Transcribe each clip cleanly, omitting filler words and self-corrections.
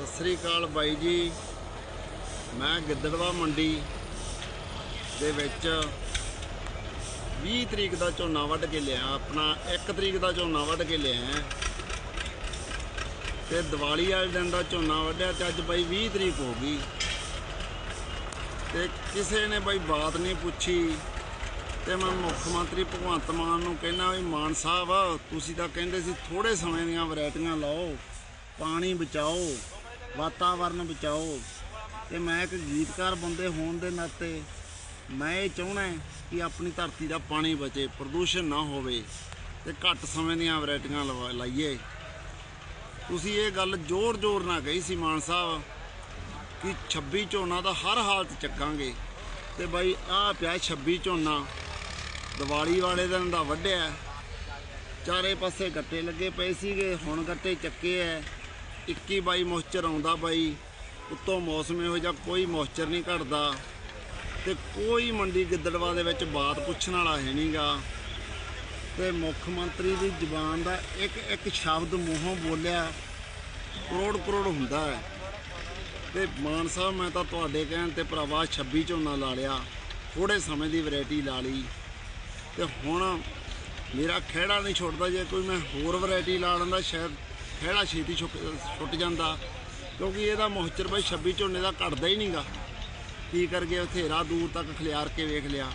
सत श्री अकाल बाई जी। मैं गिद्दड़वा मंडी दे विच 20 तरीक का झोना वढ़ के लिया, अपना 1 तरीक का झोना वढ़ के लिया ते दिवाली वाले दिन का झोना वढ़िया ते अज बाई 20 तरीक हो गई ते किसी ने बाई बात नहीं पूछी। तो मैं मुख्यमंत्री भगवंत मान नूं कहना भी मान साहब तुसीं तां कहिंदे सी थोड़े समय दीआं वैरायटियां लाओ, पानी बचाओ, वातावरण बचाओ। तो मैं एक गीतकार बंदे होने के नाते मैं ये चाहना कि अपनी धरती का पानी बचे, प्रदूषण ना होवे ते घट समय दीआं वैरायटियां लाइए। तुसीं ये गल जोर जोर ना कही सी मान साहब कि 26 झोना तो हर हालत चक्कांगे। तो बई आ पिया 26 झोना दिवाली वाले दिन का वढ़िया, चारे पासे गट्टे लगे पे सीगे, हुण गट्टे चक्के है। 21-22 मॉइस्चर आउंदा बई, उत्तों मौसम इहो जिहा कोई मॉइस्चर नहीं घटदा ते कोई मंडी गिद्दड़वा दे विच बात पुछण वाला है नहीं गा। ते मुख्यमंत्री की जबान का एक एक शब्द मूहों बोलिया करोड़ करोड़ हुंदा है। ते मान साहब मैं तो तुहाडे कहण ते भरावा 26 झोना ला लिया, थोड़े समय की वैरायटी ला ली ते हुण मेरा खैड़ा नहीं छुटदा। जे कोई मैं होर वैरायटी ला लैंदा शायद खैड़ा छेती छुट जाता, क्योंकि यदा मॉइस्चर भाई 26 झोने का घटदा ही नहीं गा। की करके बथेरा दूर तक खलियार के वेख लिया।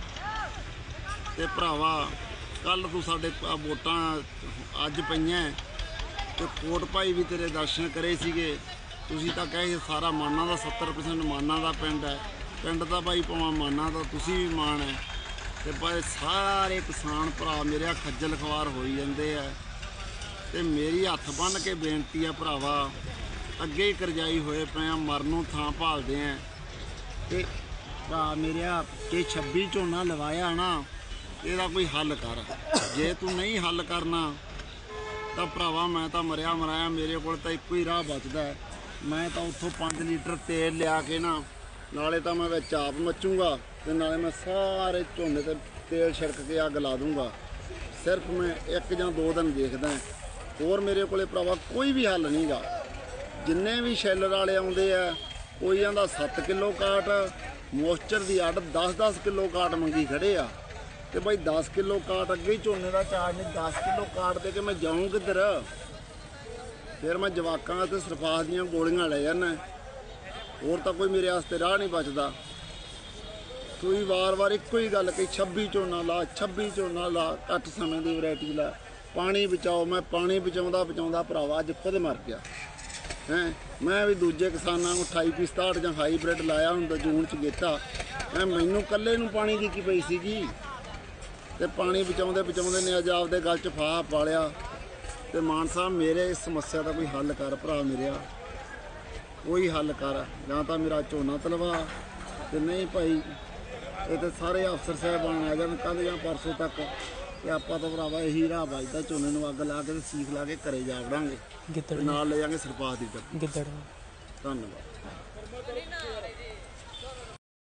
ते भरावा कल तू साडे वोटां अज पईआं ते कोट भाई भी तेरे दर्शन करे सीगे। तुसीं तां कहे सारा माना का 70% माना का पिंड है, पिंड का भाई भावें माना का तुसीं भी मान है। ते भाई सारे किसान भरा मेरे खज्जल खवार होई जांदे है। ते मेरी हत्थ बन के बेनती है भरावा, अगे ही करजाई होए पे मरनों थां भालदे हैं। ते भरा मेरे जे 26 झोना लवाया ना, ਇਹਦਾ कोई हल कर। जे तू नहीं हल करना तो भरावा मैं तो मरिया मराया, मेरे को एको ही राह बचदा है। मैं तो उत्थों 5 लीटर तेल लिया के ना, नाले तो मैं विच आप मचूँगा ते नाले मैं सारे झोने ते तेल छिड़क के अग ला दूँगा। सिर्फ मैं 1 या 2 दिन देखदा, होर मेरे को भरावा कोई भी हल नहीं गा। जिन्ने भी शैलर वाले आउंदे आ, कोई आंदा 7 किलो काट, मॉइस्चर की अड 10-10 किलो काट मंगी खड़े आ। तो भाई 10 किलो काट अगे ही झोने का चार्ज नहीं, 10 किलो काट दे के मैं जाऊँ किधर? फिर मैं जवाकां ते सरफास दीआं गोलियां ले जाना, होर तो कोई मेरे वास्ते राह नहीं बचदा। कोई वार वार एको ही गल कही 26 झोना ला, 26 झोना ला, घट समय की वैरायटी ला, पानी बचाओ। मैं पानी बचाउंदा बचाउंदा भरावा अज खुद मर गया हैं। मैं भी दूजे किसानों को 28-67 ਜਾਂ हाईब्रिड लाया हुंदा जून च गेता है, मैनू कल्ले नूं पानी दी की पई सीगी। ते पानी बचाउंदे बचाउंदे ने अज आपदे गल च फाह पा लिया। ते मान साहब मेरे इस समस्या का कोई हल कर भरा मेरे, कोई हल कर। जां तां मेरा झोना तलवा ते नहीं भाई ये तो सारे अफसर साहबान आ जान कल या परसों तक, ते आपां तो भरावा यही राह बचदा, झोने नूं अग ला के सीख ला के घरे जा वड़ांगे, नाल ले जांगे सरपास दी डब्बी। धन्नवाद।